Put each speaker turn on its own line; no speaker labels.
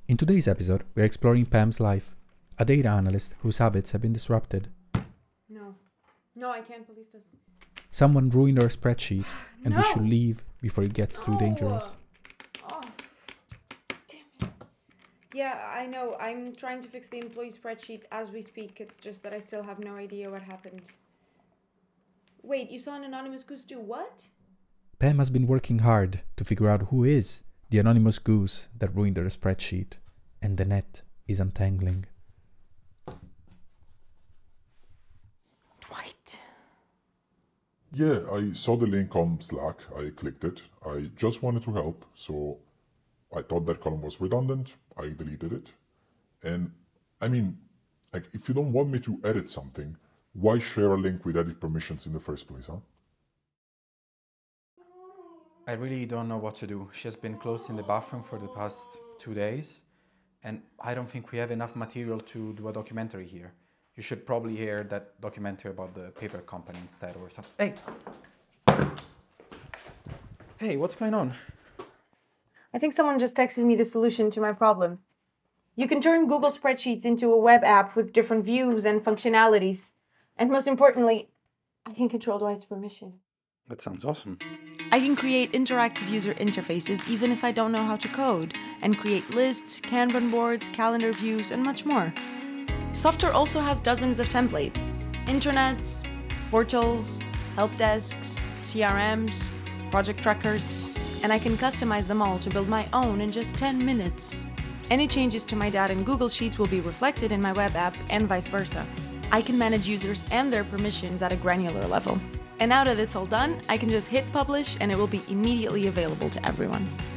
In today's episode, we're exploring Pam's life, a data analyst whose habits have been disrupted.
No, I can't believe this.
Someone ruined our spreadsheet, and
No.
we should leave before it gets too dangerous.
Oh, damn it. Yeah, I know. I'm trying to fix the employee spreadsheet as we speak. It's just that I still have no idea what happened. Wait, you saw an anonymous goose do what?
Pam has been working hard to figure out who is the anonymous goose that ruined her spreadsheet, and the net is untangling.
Dwight.
Yeah, I saw the link on Slack. I clicked it. I just wanted to help, so I thought that column was redundant. I deleted it. And I mean, like, if you don't want me to edit something, why share a link with edit permissions in the first place, huh?
I really don't know what to do. She has been closed in the bathroom for the past 2 days, and I don't think we have enough material to do a documentary here. You should probably hear that documentary about the paper company instead or something. Hey, what's going on?
I think someone just texted me the solution to my problem. You can turn Google Spreadsheets into a web app with different views and functionalities. And most importantly, I can control Dwight's permission.
That sounds awesome.
I can create interactive user interfaces even if I don't know how to code, and create lists, Kanban boards, calendar views, and much more. Softr also has dozens of templates: intranets, portals, help desks, CRMs, project trackers, and I can customize them all to build my own in just 10 minutes. Any changes to my data in Google Sheets will be reflected in my web app and vice versa. I can manage users and their permissions at a granular level. And now that it's all done, I can just hit publish and it will be immediately available to everyone.